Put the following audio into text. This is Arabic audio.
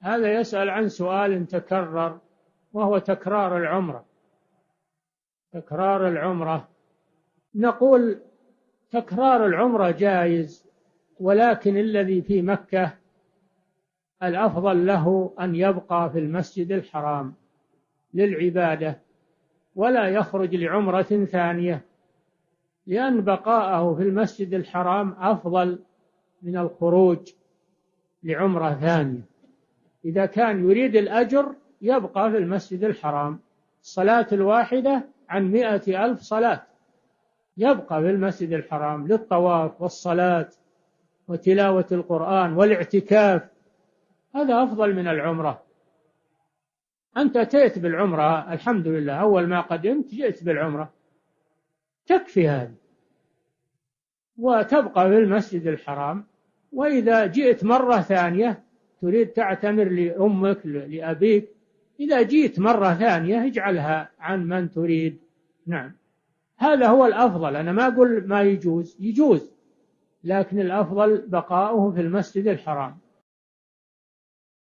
هذا يسأل عن سؤال تكرر، وهو تكرار العمرة. تكرار العمرة، نقول تكرار العمرة جائز، ولكن الذي في مكة الأفضل له أن يبقى في المسجد الحرام للعبادة ولا يخرج لعمرة ثانية، لأن بقاءه في المسجد الحرام أفضل من الخروج لعمرة ثانية. إذا كان يريد الأجر يبقى في المسجد الحرام، الصلاة الواحدة عن 100,000 صلاة، يبقى في المسجد الحرام للطواف والصلاة وتلاوة القرآن والاعتكاف، هذا أفضل من العمرة. أنت أتيت بالعمرة الحمد لله، أول ما قدمت جئت بالعمرة، تكفي هذه وتبقى في المسجد الحرام. وإذا جئت مرة ثانية تريد تعتمر لأمك لأبيك، إذا جئت مرة ثانية اجعلها عن من تريد. نعم، هذا هو الأفضل. أنا ما أقول ما يجوز، يجوز، لكن الأفضل بقاؤه في المسجد الحرام.